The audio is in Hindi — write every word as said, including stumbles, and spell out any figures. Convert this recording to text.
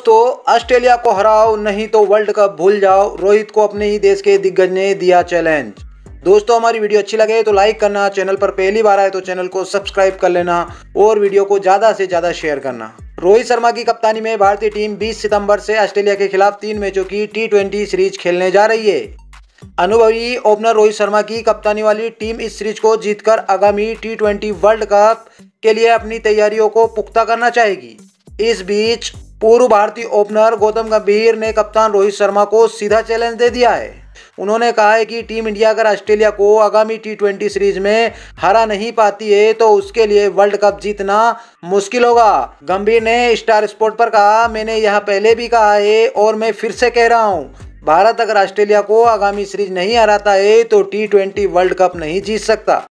दोस्तों, ऑस्ट्रेलिया को हराओ नहीं तो वर्ल्ड कप भूल जाओ, रोहित को अपने ही देश के दिग्गज ने दिया चैलेंज। दोस्तों, हमारी वीडियो अच्छी लगे तो लाइक करना, चैनल पर पहली बार आए तो चैनल को सब्सक्राइब कर लेना और वीडियो को ज्यादा से ज्यादा शेयर करना। रोहित शर्मा की कप्तानी में भारतीय टीम बीस सितंबर से ऑस्ट्रेलिया के खिलाफ तीन मैचों की टी ट्वेंटी सीरीज खेलने जा रही है। अनुभवी ओपनर रोहित शर्मा की कप्तानी वाली टीम इस सीरीज को जीतकर आगामी टी ट्वेंटी वर्ल्ड कप के लिए अपनी तैयारियों को पुख्ता करना चाहेगी। इस बीच पूर्व भारतीय ओपनर गौतम गंभीर ने कप्तान रोहित शर्मा को सीधा चैलेंज दे दिया है। उन्होंने कहा है कि टीम इंडिया अगर ऑस्ट्रेलिया को आगामी टी ट्वेंटी सीरीज में हरा नहीं पाती है तो उसके लिए वर्ल्ड कप जीतना मुश्किल होगा। गंभीर ने स्टार स्पोर्ट पर कहा, मैंने यह पहले भी कहा है और मैं फिर से कह रहा हूं, भारत अगर ऑस्ट्रेलिया को आगामी सीरीज नहीं हराता है तो टी ट्वेंटी वर्ल्ड कप नहीं जीत सकता।